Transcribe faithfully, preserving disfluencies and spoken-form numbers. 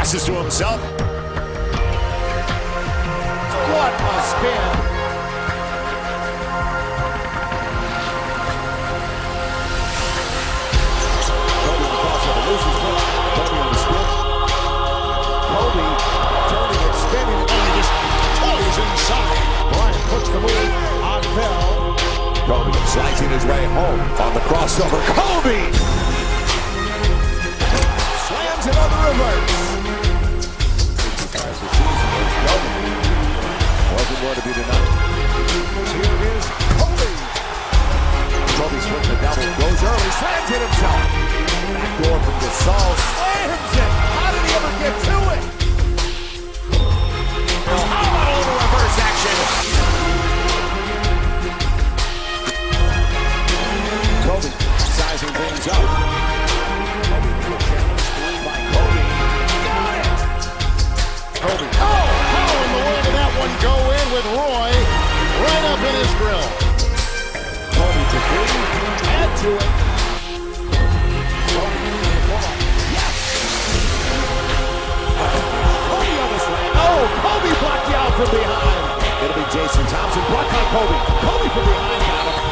passes to himself. What a spin. Kobe the crossover, loses foot. Kobe on the split. Kobe turning and spinning, and then he just toys inside. Bryant puts the move on Bell. Kobe slicing his way home on the crossover. Kobe slams it on the reverse. Wasn't going to be denied. Here is Kobe. Kobe splits the double, goes early, slams it himself. Backdoor from Gasol, slams it. How did he ever get to it? Well, how about a little reverse action? Kobe sizing things up. Kobe with a challenge, three by Kobe. Got it! Kobe. Oh, how in the way did that one go in with Roy right up in his grill? Kobe to three, add to it. Kobe, yes! Kobe on the slam. Oh, Kobe blocked you out from behind. It'll be Jason Thompson, blocked by Kobe. Kobe from behind, got him.